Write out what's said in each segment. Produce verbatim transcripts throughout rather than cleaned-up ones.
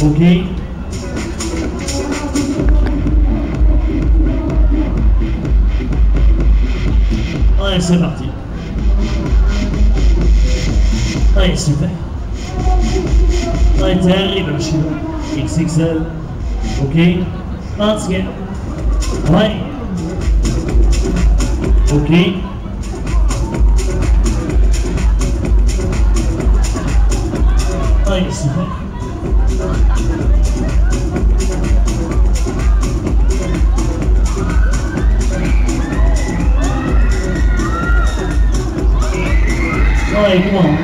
Ok. Allez, c'est parti. Allez, super. Allez, terrible, le chinois. X X L. Ok. Entier. Ouais. Ok. Allez, super. Allez, comment?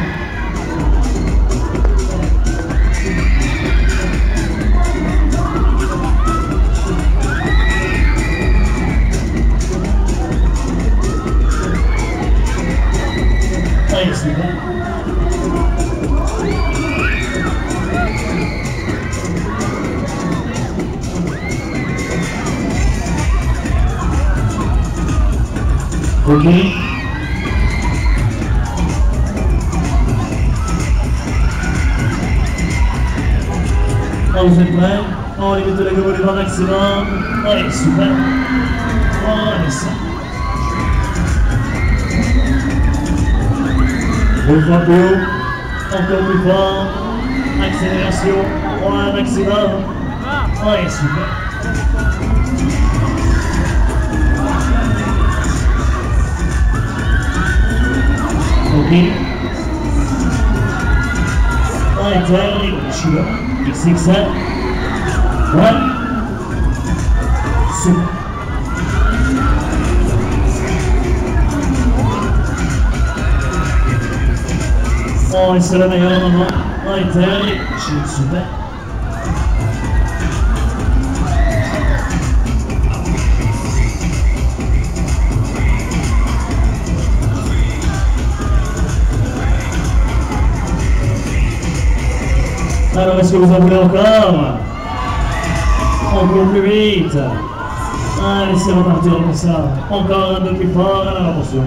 Allez, super. Ok. Ah, vous êtes prêts? On limite la gomme du vent maximum. Allez, super. Allez, ça. Une fois plus haut. Encore plus fort. Accélération. Ouais, maximum. Allez, super. Ok. Allez, terrible, je suis là. X X L. Ouais. Super. Oh, et c'est le meilleur moment. Allez, terrible, je suis super. Alors, est-ce que vous en voulez encore? Encore plus vite. Allez, c'est repartir comme ça. Encore un peu plus fort, alors attention.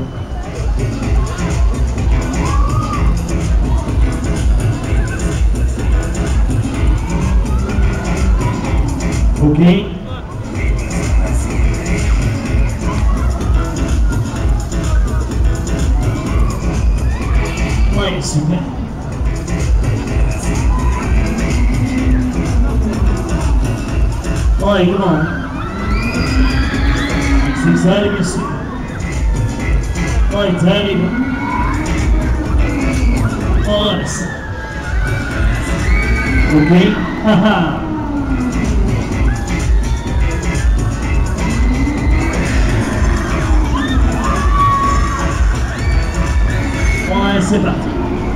Ok. Ouais, super. Ouais, comment? C'est ça, bien sûr. Ouais, terrible. Oh, là, ça. Ok. Haha. Ouais, c'est parti.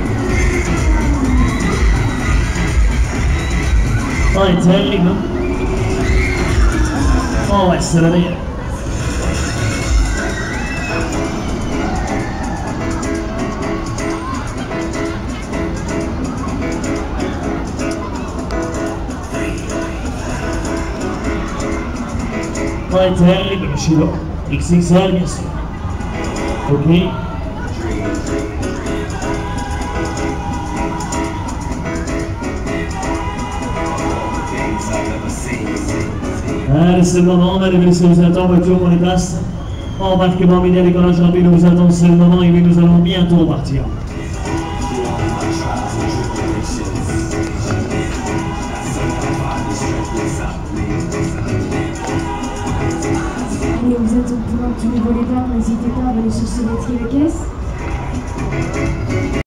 Ouais, terrible. Oh ouais, c'est la meilleure. Ouais, terrible, je suis là. X X L, bien sûr. Ok. Allez, c'est le moment, mesdames et messieurs, vous attend, voiture pour les places. Embarquement immédiat, décollage rapide, nous attend, c'est le moment et nous allons bientôt partir. Allez, vous êtes au point du niveau des barres, n'hésitez pas à venir chercher les tickets de caisse.